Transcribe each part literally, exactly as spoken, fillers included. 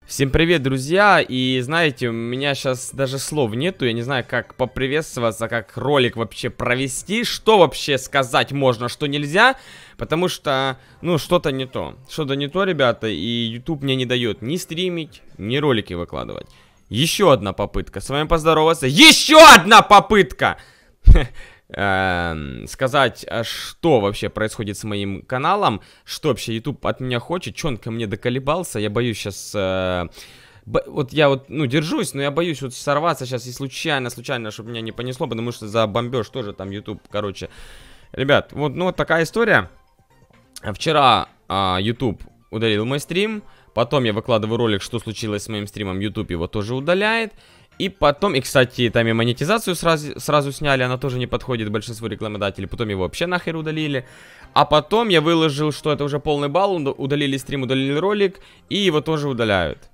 Всем привет, друзья, и знаете, у меня сейчас даже слов нету, я не знаю, как поприветствоваться, как ролик вообще провести, что вообще сказать можно, что нельзя, потому что, ну, что-то не то, что-то не то, ребята, и YouTube мне не дает ни стримить, ни ролики выкладывать. Еще одна попытка, с вами поздороваться, еще одна попытка! Сказать, что вообще происходит с моим каналом, что вообще YouTube от меня хочет, что он ко мне доколебался, я боюсь сейчас, э, бо, вот я вот, ну, держусь, но я боюсь вот сорваться сейчас и случайно, случайно, чтобы меня не понесло, потому что за бомбеж тоже там YouTube, короче. Ребят, вот, ну, вот такая история. Вчера э, YouTube удалил мой стрим, потом я выкладываю ролик, что случилось с моим стримом, YouTube его тоже удаляет. И потом, и, кстати, там и монетизацию сразу, сразу сняли, она тоже не подходит большинству рекламодателей. Потом его вообще нахер удалили. А потом я выложил, что это уже полный балл, удалили стрим, удалили ролик, и его тоже удаляют.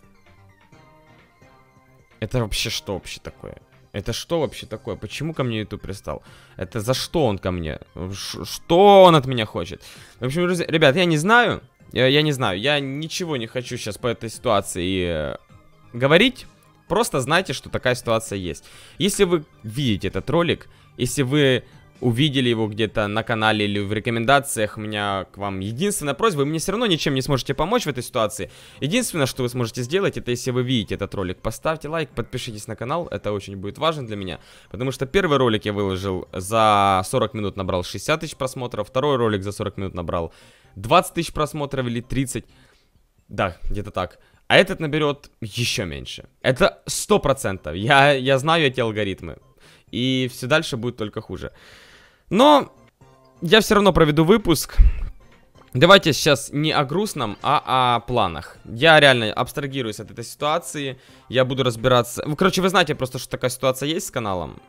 Это вообще что вообще такое? Это что вообще такое? Почему ко мне YouTube пристал? Это за что он ко мне? Ш что он от меня хочет? В общем, друзья, ребят, я не знаю. Я, я не знаю. Я ничего не хочу сейчас по этой ситуации э, говорить. Просто знайте, что такая ситуация есть. Если вы видите этот ролик, если вы увидели его где-то на канале или в рекомендациях, у меня к вам единственная просьба, вы мне все равно ничем не сможете помочь в этой ситуации. Единственное, что вы сможете сделать, это если вы видите этот ролик, поставьте лайк, подпишитесь на канал, это очень будет важно для меня. Потому что первый ролик я выложил за сорок минут, набрал шестьдесят тысяч просмотров, второй ролик за сорок минут набрал двадцать тысяч просмотров или тридцать. Да, где-то так. А этот наберет еще меньше. Это сто процентов. Я, я знаю эти алгоритмы. И все дальше будет только хуже. Но я все равно проведу выпуск. Давайте сейчас не о грустном, а о планах. Я реально абстрагируюсь от этой ситуации. Я буду разбираться. Ну, короче, вы знаете просто, что такая ситуация есть с каналом.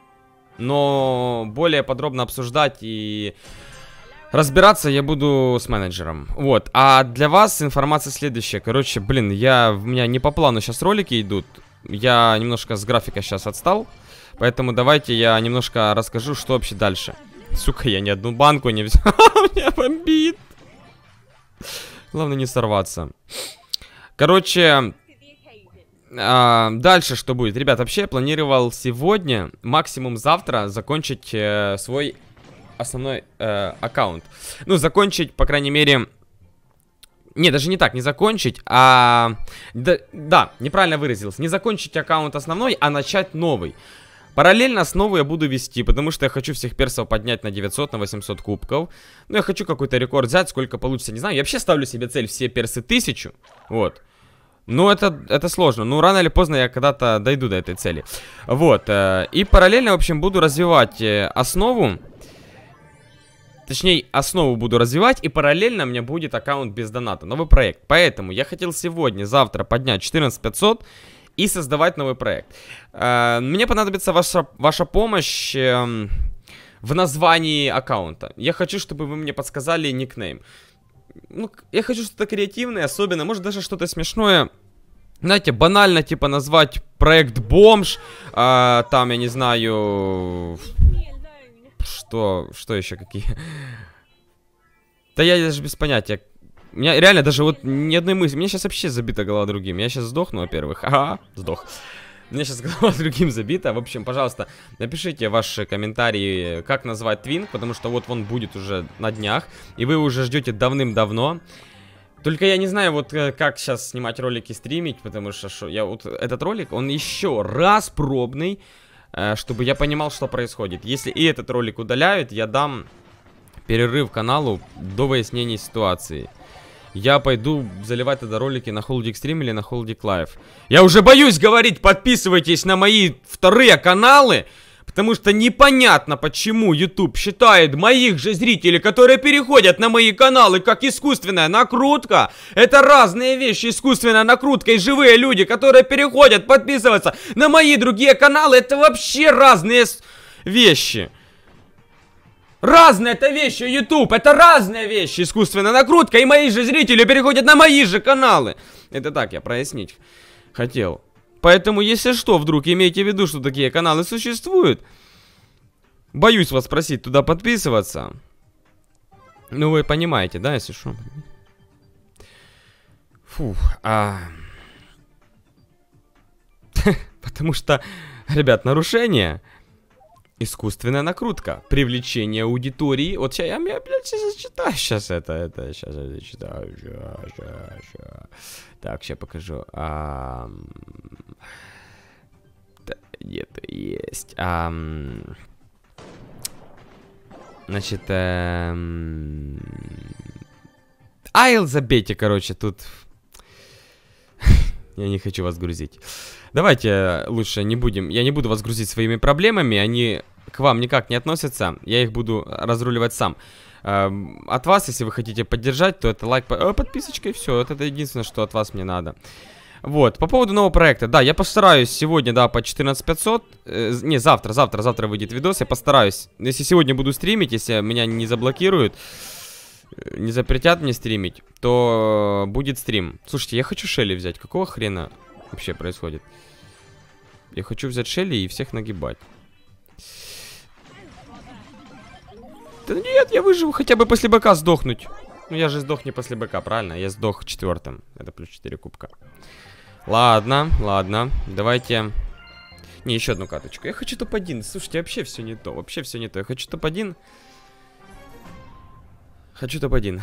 Но более подробно обсуждать и... разбираться я буду с менеджером. Вот. А для вас информация следующая. Короче, блин, я, у меня не по плану сейчас ролики идут. Я немножко с графика сейчас отстал. Поэтому давайте я немножко расскажу, что вообще дальше. Сука, я ни одну банку не взял. Меня бомбит. Главное не сорваться. Короче, а, дальше что будет? Ребят, вообще я планировал сегодня, максимум завтра, закончить э, свой... основной э, аккаунт. Ну, закончить, по крайней мере... Не, даже не так, не закончить, а... Да, да, неправильно выразился. Не закончить аккаунт основной, а начать новый. Параллельно основу я буду вести, потому что я хочу всех персов поднять на девятьсот, на восемьсот кубков. Ну, я хочу какой-то рекорд взять, сколько получится, не знаю. Я вообще ставлю себе цель все персы тысячу. Вот. Ну, это, это сложно. Ну, рано или поздно я когда-то дойду до этой цели. Вот. Э, и параллельно, в общем, буду развивать э, основу. Точнее, основу буду развивать, и параллельно у меня будет аккаунт без доната. Новый проект. Поэтому я хотел сегодня, завтра поднять четырнадцать пятьсот и создавать новый проект. Э, мне понадобится ваша, ваша помощь э, в названии аккаунта. Я хочу, чтобы вы мне подсказали никнейм. Ну, я хочу что-то креативное, особенно, может даже что-то смешное. Знаете, банально, типа, назвать проект Бомж. Э, там, я не знаю... Что, что еще какие? Да я даже без понятия. У меня реально даже вот ни одной мысли. У меня сейчас вообще забита голова другим. Я сейчас сдохну, во-первых. Ага, сдох. У меня сейчас голова другим забита. В общем, пожалуйста, напишите ваши комментарии, как назвать твинг, потому что вот он будет уже на днях. И вы уже ждете давным-давно. Только я не знаю, вот как сейчас снимать ролики, стримить, потому что шо, я вот этот ролик, он еще раз пробный. Чтобы я понимал, что происходит. Если и этот ролик удаляют, я дам перерыв каналу до выяснения ситуации. Я пойду заливать тогда ролики на Холдик Стрим или на Холдик Лайв. Я уже боюсь говорить, подписывайтесь на мои вторые каналы. Потому что непонятно, почему YouTube считает моих же зрителей, которые переходят на мои каналы, как искусственная накрутка. Это разные вещи, искусственная накрутка и живые люди, которые переходят подписываться на мои другие каналы. Это вообще разные вещи. Разные это вещи, YouTube, это разные вещи, искусственная накрутка, и мои же зрители переходят на мои же каналы. Это так, я прояснить хотел. Поэтому, если что, вдруг имейте в виду, что такие каналы существуют, боюсь вас просить туда подписываться. Ну, вы понимаете, да, если что? Фух, а... Потому что, ребят, нарушение... Искусственная накрутка. Привлечение аудитории. Вот сейчас я, я блядь, сейчас зачитаю. Сейчас это, это, сейчас я зачитаю. Сейчас, сейчас, сейчас. Так, сейчас покажу. А... Да, где-то есть. А... Значит, эм... Айл забейте, короче, тут... Я не хочу вас грузить. Давайте лучше не будем... Я не буду вас грузить своими проблемами. Они к вам никак не относятся. Я их буду разруливать сам. Эм, от вас, если вы хотите поддержать, то это лайк, э, подписочка и все. Это единственное, что от вас мне надо. Вот, по поводу нового проекта. Да, я постараюсь сегодня, да, по четырнадцать пятьсот. Э, не, завтра, завтра, завтра выйдет видос. Я постараюсь. Если сегодня буду стримить, если меня не заблокируют, не запретят мне стримить, то будет стрим. Слушайте, я хочу Шелли взять. Какого хрена вообще происходит? Я хочу взять Шелли и всех нагибать. Да нет, я выживу хотя бы после БК сдохнуть. Ну я же сдох не после БК, правильно? Я сдох четвертым. Это плюс четыре кубка. Ладно, ладно. Давайте... Не, еще одну карточку. Я хочу топ один. Слушайте, вообще все не то. Вообще все не то. Я хочу топ один. Хочу топ один.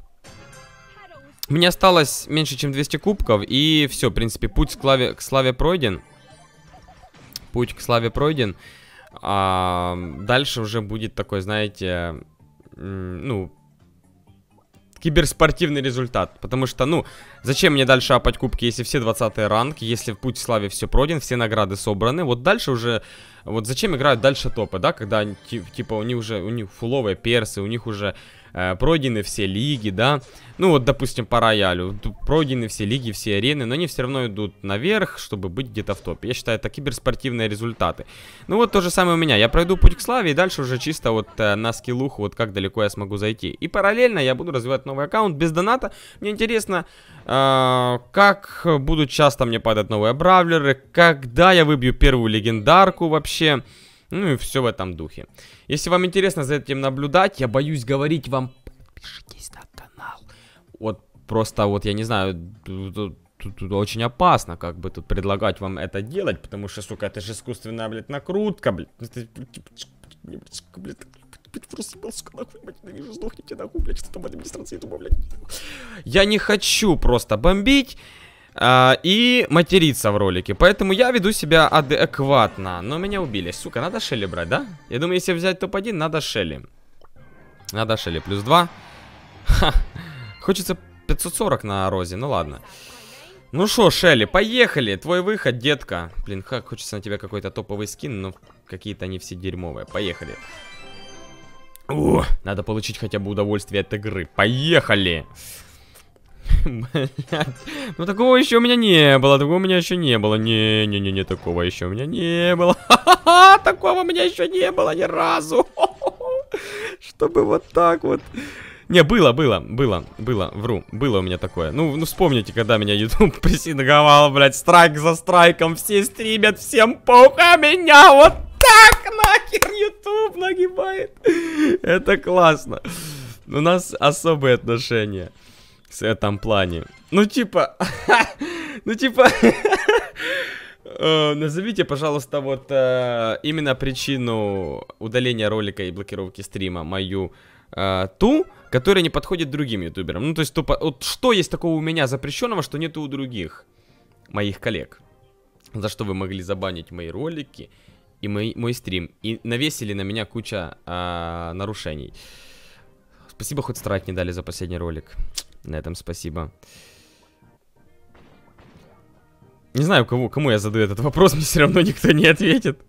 Мне осталось меньше, чем двести кубков. И все, в принципе, путь к славе, к славе пройден. Путь к славе пройден. А дальше уже будет такой, знаете, ну, киберспортивный результат. Потому что, ну, зачем мне дальше апать кубки, если все двадцатый ранг, если в путь к славе все пройден, все награды собраны. Вот дальше уже, вот зачем играют дальше топы, да, когда, типа, у них уже, у них фуловые персы, у них уже э, пройдены все лиги, да. Ну, вот, допустим, по роялю, пройдены все лиги, все арены, но они все равно идут наверх, чтобы быть где-то в топе. Я считаю, это киберспортивные результаты. Ну, вот то же самое у меня. Я пройду путь к славе, и дальше уже чисто вот э, на скиллуху, вот как далеко я смогу зайти. И параллельно я буду развивать новый аккаунт без доната. Мне интересно, э, как будут часто мне падать новые бравлеры, когда я выбью первую легендарку вообще. Ну и все в этом духе. Если вам интересно за этим наблюдать, я боюсь говорить вам, подпишитесь на канал. Вот просто вот я не знаю, тут, тут, тут очень опасно как бы тут предлагать вам это делать, потому что, сука, это же искусственная, блядь, накрутка, блядь. Блядь, просто был, сука, нахуй, блядь, ненавижу, сдохните, нахуй, блядь, что там администрация ютуба, блядь. Я не хочу просто бомбить а, и материться в ролике, поэтому я веду себя адекватно. Но меня убили, сука, надо Шелли брать, да? Я думаю, если взять топ один, надо Шелли. Надо Шелли, плюс два. Ха. Хочется пятьсот сорок на Розе, ну ладно. Ну шо, Шелли, поехали. Твой выход, детка. Блин, как хочется на тебя какой-то топовый скин, но какие-то они все дерьмовые. Поехали. О, надо получить хотя бы удовольствие от игры. Поехали. Ну такого еще у меня не было. Такого у меня еще не было. Не-не-не, такого еще у меня не было. Такого у меня еще не было ни разу. Чтобы вот так вот. Не, было, было, было, было, вру, было у меня такое. Ну, ну вспомните, когда меня YouTube прессинговал, блядь, страйк за страйком, все стримят, всем паука меня вот так нахер YouTube нагибает. Это классно. У нас особые отношения в этом плане. Ну, типа, ну, типа, назовите, пожалуйста, вот именно причину удаления ролика и блокировки стрима мою. Uh, ту, которая не подходит другим ютуберам. Ну, то есть, тупо, вот что есть такого у меня запрещенного, что нету у других моих коллег? За что вы могли забанить мои ролики и мой, мой стрим. И навесили на меня куча uh, нарушений. Спасибо, хоть страйк не дали за последний ролик. На этом спасибо. Не знаю, кому, кому я задаю этот вопрос, мне все равно никто не ответит.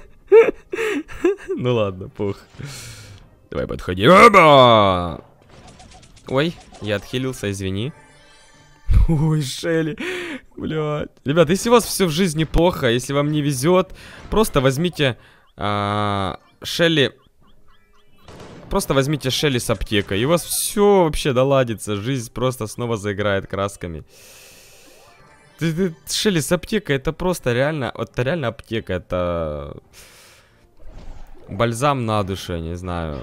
Ну ладно, пух. Давай, подходи. Оба! Ой, я отхилился, извини. Ой, Шелли. Блядь. Ребят, если у вас все в жизни плохо, если вам не везет, просто возьмите а, Шелли. Просто возьмите Шелли с аптекой. И у вас все вообще доладится. Жизнь просто снова заиграет красками. Шелли с аптекой, это просто реально. Это реально аптека. Это... Бальзам на душе, не знаю.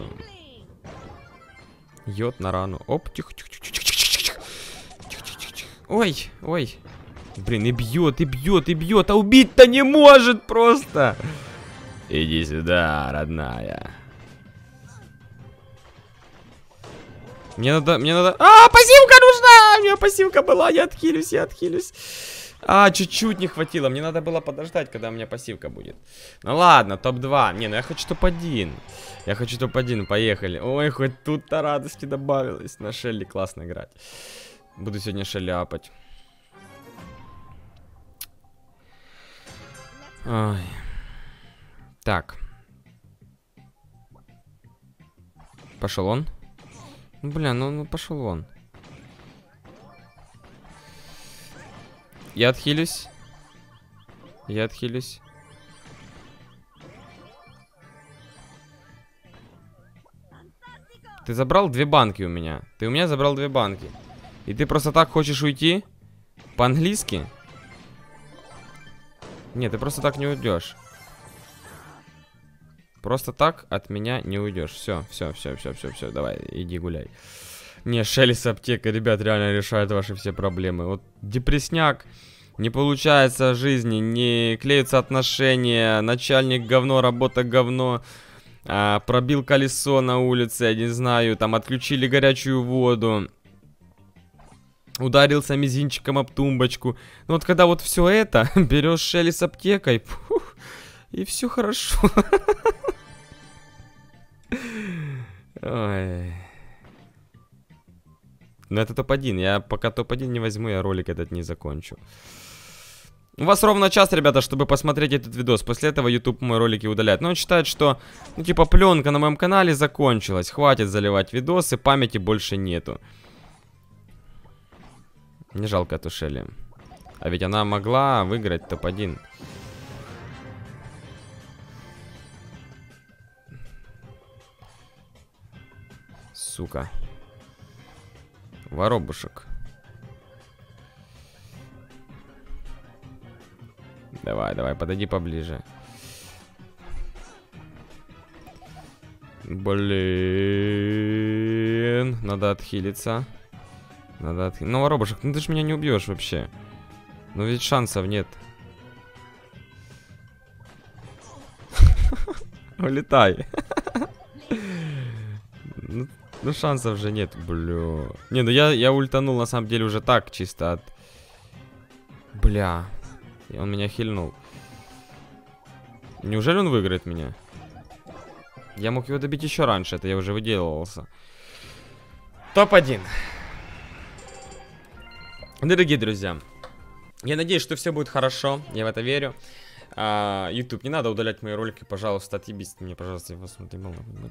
Йод на рану. Оп, тихо, тихо, тихо, тихо, тихо, тихо, тихо, тихо. Ой, ой. Блин, и бьет, и бьет, и бьет, а убить-то не может просто. Иди сюда, родная. Мне надо, мне надо... А, пассивка нужна! У меня пассивка была, я отхилюсь, я отхилюсь. А, чуть-чуть не хватило. Мне надо было подождать, когда у меня пассивка будет. Ну ладно, топ два. Не, ну я хочу топ один. Я хочу топ один, поехали. Ой, хоть тут-то радости добавилось. На Шелли классно играть. Буду сегодня Шелли апать. Ой. Так. Пошел он. Бля, ну, ну пошел он. Я отхилюсь. Я отхилюсь. Ты забрал две банки у меня. Ты у меня забрал две банки. И ты просто так хочешь уйти? По-английски? Нет, ты просто так не уйдешь. Просто так от меня не уйдешь. Все, все, все, все, все, все. Давай, иди гуляй. Не, Шелли с аптекой, ребят, реально решает ваши все проблемы. Вот депрессняк, не получается жизни, не клеятся отношения, начальник говно, работа говно, а, пробил колесо на улице, я не знаю, там отключили горячую воду, ударился мизинчиком об тумбочку. Ну вот когда вот все это, берешь Шелли с аптекой, пух, и все хорошо. Ой. Но это топ один. Я пока топ один не возьму, я ролик этот не закончу. У вас ровно час, ребята, чтобы посмотреть этот видос. После этого YouTube мои ролики удаляет. Но он считает, что, ну, типа, пленка на моем канале закончилась. Хватит заливать видосы, памяти больше нету. Не жалко эту Шелли. А ведь она могла выиграть топ один. Сука. Воробушек. Давай, давай, подойди поближе. Блин. Надо отхилиться. Надо отхилиться. Ну, воробушек, ну ты ж меня не убьешь вообще. Ну ведь шансов нет. Улетай. Ну шансов же нет, бля. Не, ну я, я ультанул на самом деле уже так, чисто от... Бля. И он меня хильнул. Неужели он выиграет меня? Я мог его добить еще раньше, это я уже выделывался. топ один. Дорогие друзья, я надеюсь, что все будет хорошо, я в это верю. А, YouTube, не надо удалять мои ролики, пожалуйста, отъебись мне, пожалуйста, я вас смотрю,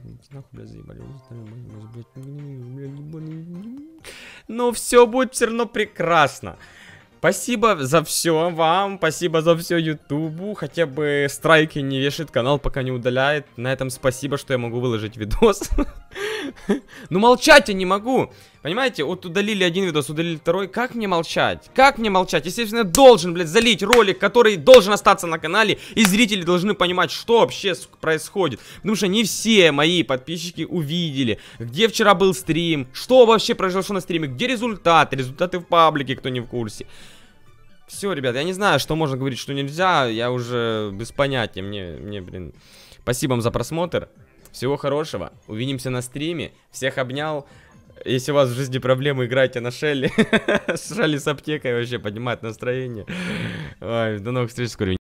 но все будет все равно прекрасно. Спасибо за все вам, спасибо за все Ютубу, хотя бы страйки не вешает, канал пока не удаляет. На этом спасибо, что я могу выложить видос. Ну молчать я не могу. Понимаете, вот удалили один видос, удалили второй. Как мне молчать? Как мне молчать? Естественно, я должен, блядь, залить ролик, который должен остаться на канале. И зрители должны понимать, что вообще происходит. Потому что не все мои подписчики увидели, где вчера был стрим, что вообще произошло на стриме, где результаты, результаты в паблике, кто не в курсе. Все, ребят, я не знаю, что можно говорить, что нельзя. Я уже без понятия. Мне, мне, блин, спасибо вам за просмотр. Всего хорошего. Увидимся на стриме. Всех обнял. Если у вас в жизни проблемы, играйте на Шелли. Шелли с аптекой вообще поднимает настроение. Ой, до новых встреч скоро.